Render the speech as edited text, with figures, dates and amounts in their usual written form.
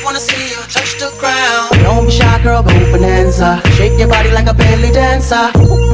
wanna see you touch the ground. Don't be shy, girl, go bonanza. Shake your body like a belly dancer.